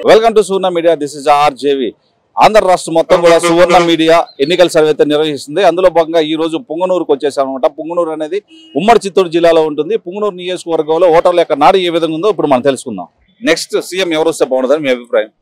Welcome to Suvarna media. This is RJV. Andhra రాష్ట్రం మొత్తం కూడా సువర్ణ మీడియా ఎన్నికల సర్వే నిర్వహిస్తుంది. అందులో భాగంగా ఈ రోజు పుంగనూరుకు వచ్చేసామన్నమాట. పుంగనూరు అనేది ఉమ్మడి చిత్తూరు జిల్లాలో ఉంటుంది. పుంగనూరు నియోజకవర్గంలో ఓటర్ల యొక్క నాడు ఏ విధంగా ఉందో ఇప్పుడు మనం తెలుసుకుందాం. నెక్స్ట్ సీఎం ఎవరు వస్తే బాగుంటుందని మీ అభిప్రాయం?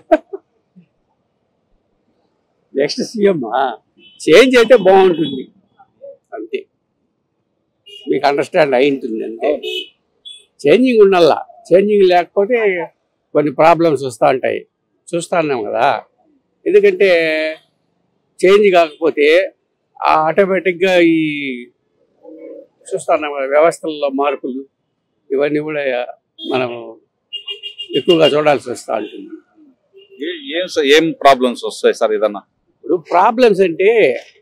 నెక్స్ట్ సీఎం చేంజ్ అయితే బాగుంటుంది అంతే. మీకు అండర్స్టాండ్ అయింటుంది అంతే. చేంజింగ్ ఉండాల. చేంజింగ్ లేకపోతే కొన్ని ప్రాబ్లమ్స్ వస్తూ ఉంటాయి. చూస్తున్నాం కదా. ఎందుకంటే చేంజ్ కాకపోతే ఆటోమేటిక్గా ఈ చూస్తున్నాం కదా, వ్యవస్థల్లో మార్పులు ఇవన్నీ కూడా మనం ఎక్కువగా చూడాల్సి వస్తూ ఉంటుంది. ఏం ప్రాబ్లమ్స్ వస్తాయి సార్? ఏదన్నా ఇప్పుడు ప్రాబ్లమ్స్ అంటే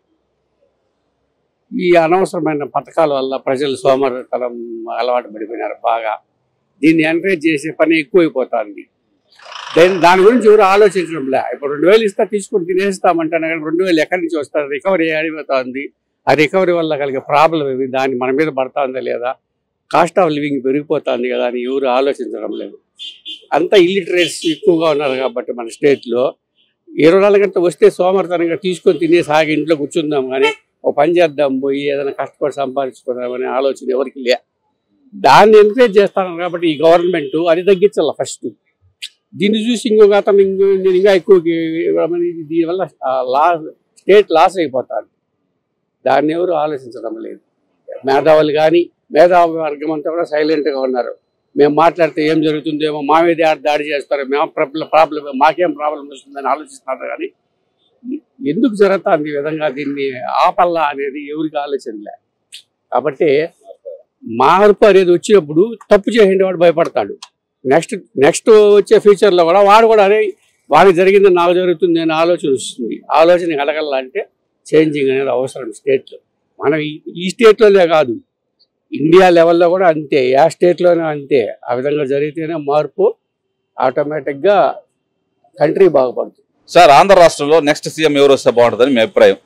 ఈ అనవసరమైన పథకాల వల్ల ప్రజలు సోమరితనం అలవాటు పడిపోయినారు బాగా. దీన్ని ఎంకరేజ్ చేసే పని ఎక్కువైపోతుంది. దాని గురించి ఎవరు ఆలోచించడం లే. ఇప్పుడు 2000 ఇస్తా తీసుకొని తినేస్తామంటాను కానీ 2000 ఎక్కడి నుంచి వస్తారు? రికవరీ అయిపోతుంది. ఆ రికవరీ వల్ల కలిగే ప్రాబ్లం ఏమి, దాన్ని మన మీద పడుతుందా లేదా, కాస్ట్ ఆఫ్ లివింగ్ పెరిగిపోతుంది కదా అని ఎవరు ఆలోచించడం లేదు. అంతా ఇల్లిటరేట్స్ ఎక్కువగా ఉన్నారు కాబట్టి మన స్టేట్లో 24 గంటలు వస్తే సోమరితనంగా తీసుకొని తినేసి ఆగి ఇంట్లో కూర్చుందాం కానీ ఒక పని చేద్దాం, పోయి ఏదైనా కష్టపడి సంపాదించుకుందామనే ఆలోచన ఎవరికి లే. దాన్ని ఎంకరేజ్ చేస్తాను కాబట్టి ఈ గవర్నమెంట్ అది తగ్గించాల ఫస్ట్. దీన్ని చూసి ఇంకొక అతను నేను ఇంకా ఎక్కువ దీనివల్ల స్టేట్ లాస్ అయిపోతాను. దాన్ని ఎవరు ఆలోచించడం లేదు. మేధావులు కానీ మేధావి వర్గం అంతా కూడా సైలెంట్గా ఉన్నారు. మేము మాట్లాడితే ఏం జరుగుతుందేమో, మా మీద దాడి చేస్తారు, మేము ప్రాబ్లం మాకేం ప్రాబ్లం వస్తుందని ఆలోచిస్తున్నారు. కానీ ఎందుకు జరుగుతుంది ఈ విధంగా, దీన్ని ఆపల్లా అనేది ఎవరికి ఆలోచనలే. కాబట్టి మార్పు అనేది వచ్చినప్పుడు తప్పు చేసేవాడు వాడు భయపడతాడు. నెక్స్ట్ వచ్చే ఫ్యూచర్లో కూడా వాడు కూడా అరే వాడికి జరిగింది నాకు జరుగుతుంది అనే ఆలోచన వస్తుంది. ఆలోచన కలగాలంటే చేంజింగ్ అనేది అవసరం స్టేట్లో. మనం ఈ స్టేట్లోనే కాదు, ఇండియా లెవెల్లో కూడా అంతే, ఆ స్టేట్లోనే అంతే. ఆ విధంగా జరిగితేనే మార్పు ఆటోమేటిక్గా కంట్రీ బాగుపడుతుంది. సార్, ఆంధ్ర రాష్ట్రంలో నెక్స్ట్ సీఎం ఎవరు వస్తే బాగుంటుందని మీ అభిప్రాయం?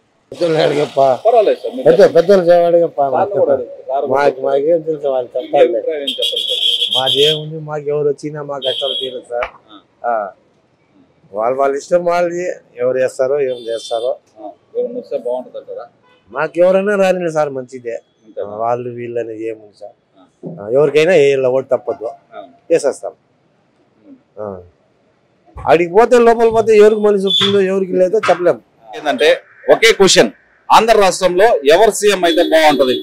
పెద్దలు చేవాడిగప్ప. మాకేం తెలుసు వాళ్ళు చెప్పాలి. మాదేముంది, మాకు ఎవరు వచ్చినా మా కష్టాలు తీరదు సార్. వాళ్ళ ఇష్టం వాళ్ళది. ఎవరు చేస్తారో ఏం చేస్తారో మాకు ఎవరైనా రాని సార్ మంచిదే. వాళ్ళు వీళ్ళని ఏముంది సార్, ఎవరికైనా ఏ ఓటు తప్పదు వేసేస్తాం. అడిగి పోతే లోపల పోతే ఎవరికి మనిషి వస్తుందో ఎవరికి లేదో చెప్పలేము. ఏంటంటే ఒకే క్వశ్చన్, ఆంధ్ర రాష్ట్రంలో ఎవరు సీఎం అయితే బాగుంటది?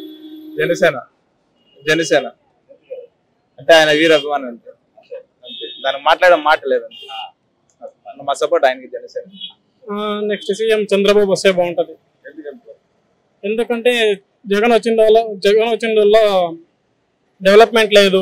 జనసేన అంటే ఆయన వీరాభిమానం అంతే. దానికి మాట్లాడడం మాట లేదంటే మా సపోర్ట్ ఆయనకి జనసేన. నెక్స్ట్ సీఎం చంద్రబాబు వస్తే బాగుంటది. ఎందుకంటే జగన్ వచ్చిన వల్ల డెవలప్మెంట్ లేదు.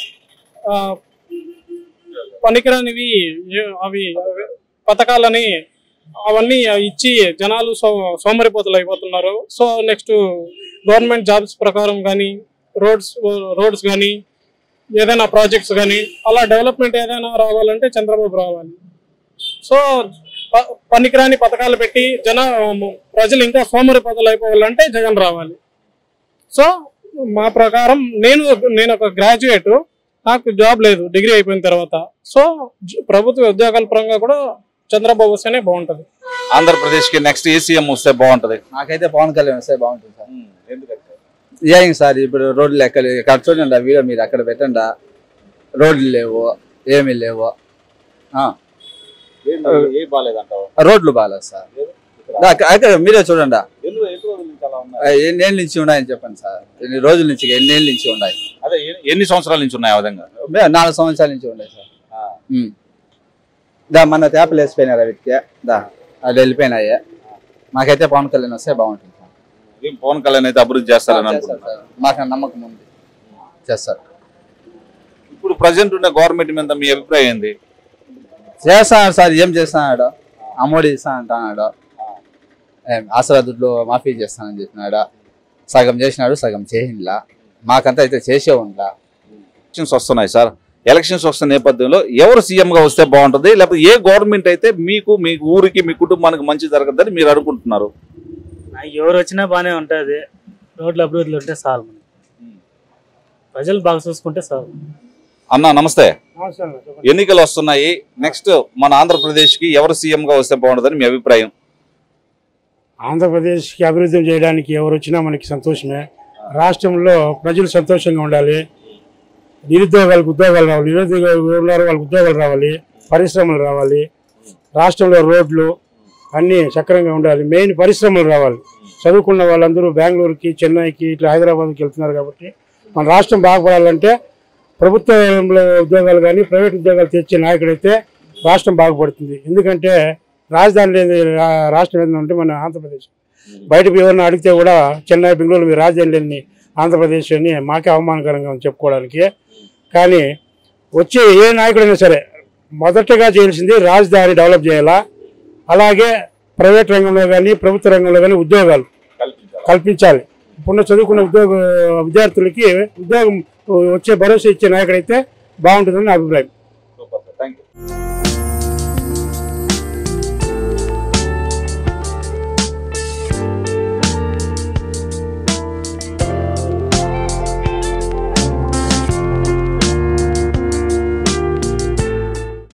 పనికిరానివి అవి పథకాలని అవన్నీ ఇచ్చి జనాలు సోమరిపోతులు అయిపోతున్నారు. సో నెక్స్ట్ గవర్నమెంట్ జాబ్స్ ప్రకారం కానీ రోడ్స్ కానీ ఏదైనా ప్రాజెక్ట్స్ కానీ అలా డెవలప్మెంట్ ఏదైనా రావాలంటే చంద్రబాబు రావాలి. సో పనికిరాని పథకాలు పెట్టి ప్రజలు ఇంకా సోమరిపోతులు అయిపోవాలంటే జగన్ రావాలి. సో మా ప్రకారం నేను ఒక గ్రాడ్యుయేట్, నాకు జాబ్ లేదు డిగ్రీ అయిపోయిన తర్వాత. సో ప్రభుత్వ ఉద్యోగాల పరంగా కూడా చంద్రబాబు వస్తేనే బాగుంటది. ఆంధ్రప్రదేశ్ కి నెక్స్ట్ ఏ సీఎం వస్తే బాగుంటది? నాకైతే పవన్ కళ్యాణ్ వస్తే బాగుంటుంది సార్. ఏం సార్, ఇప్పుడు రోడ్లు ఇక్కడ చూడండి, వీడియో మీరు అక్కడ పెట్టండి. రోడ్లు లేవు, ఏమీ లేవు. రోడ్లు బాగాలేదు సార్. అక్కడ మీరే చూడండి. ఎన్నేళ్ళ నుంచి ఉన్నాయని చెప్పండి సార్. ఎన్ని రోజుల నుంచి, ఎన్నేళ్ళ నుంచి ఉన్నాయి? అదే ఎన్ని సంవత్సరాల నుంచి ఉన్నాయి? ఆ విధంగా 4 సంవత్సరాల నుంచి ఉన్నాయి సార్. మన తేపలు వేసిపోయినారు వీటికి, అది వెళ్ళిపోయినాయి. మాకైతే పవన్ కళ్యాణ్ వస్తే బాగుంటుంది సార్. పవన్ కళ్యాణ్ అయితే అభివృద్ధి చేస్తారని అనుకుంటున్నారు? మాకు నమ్మకం ఉంది, చేస్తారు. ఇప్పుడు ప్రజెంట్ ఉన్న గవర్నమెంట్ మీద మీ అభిప్రాయం ఏంది? చేస్తాడు సార్. ఏం చేస్తున్నాడు? అమ్మఒడి ఇస్తా అంటున్నాడు, ఆసరా దుడ్లు మాఫీ చేస్తానని చెప్పినాడు. సగం చేసినాడు, సగం చేయండిలా. మాకంతా అయితే చేసే ఉండా. ఎలక్షన్స్ వస్తున్నాయి సార్. ఎలక్షన్స్ వస్తున్న నేపథ్యంలో ఎవరు సీఎం గా వస్తే బాగుంటుంది, లేకపోతే ఏ గవర్నమెంట్ అయితే మీకు, మీ ఊరికి, మీ కుటుంబానికి మంచి జరగదని మీరు అనుకుంటున్నారు? ఎవరు వచ్చినా బాగానే ఉంటుంది. రోడ్ల అభివృద్ధులు ఉంటే చాలు, ప్రజలు బాగా చూసుకుంటే చాలు. అన్న నమస్తే. ఎన్నికలు వస్తున్నాయి. నెక్స్ట్ మన ఆంధ్రప్రదేశ్ కి ఎవరు సీఎం గా వస్తే బాగుంటుందని మీ అభిప్రాయం? ఆంధ్రప్రదేశ్కి అభివృద్ధి చేయడానికి ఎవరు వచ్చినా మనకి సంతోషమే. రాష్ట్రంలో ప్రజలు సంతోషంగా ఉండాలి. నిరుద్యోగాలకు ఉద్యోగాలు రావాలి, నిరుద్యోగాలు వాళ్ళకి ఉద్యోగాలు రావాలి, పరిశ్రమలు రావాలి, రాష్ట్రంలో రోడ్లు అన్నీ సక్రమంగా ఉండాలి. మెయిన్ పరిశ్రమలు రావాలి. చదువుకున్న వాళ్ళందరూ బెంగళూరుకి, చెన్నైకి, ఇట్లా హైదరాబాద్కి వెళ్తున్నారు. కాబట్టి మన రాష్ట్రం బాగుపడాలంటే ప్రభుత్వంలో ఉద్యోగాలు కానీ ప్రైవేట్ ఉద్యోగాలు తెచ్చే నాయకుడైతే రాష్ట్రం బాగుపడుతుంది. ఎందుకంటే రాజధాని లేని రాష్ట్రం ఏంటంటే మన ఆంధ్రప్రదేశ్. బయటకు ఎవరిని అడిగితే కూడా చెన్నై, బెంగళూరు మీ రాజధాని లేని ఆంధ్రప్రదేశ్ అని మాకే అవమానకరంగా చెప్పుకోవడానికి. కానీ వచ్చే ఏ నాయకుడైనా సరే మొదటగా చేయాల్సింది రాజధాని డెవలప్ చేయాలా, అలాగే ప్రైవేట్ రంగంలో కానీ ప్రభుత్వ రంగంలో కానీ ఉద్యోగాలు కల్పించాలి. ఇప్పుడు చదువుకున్న విద్యార్థులకి ఉద్యోగం వచ్చే భరోసా ఇచ్చే నాయకుడైతే బాగుంటుందని నా అభిప్రాయం.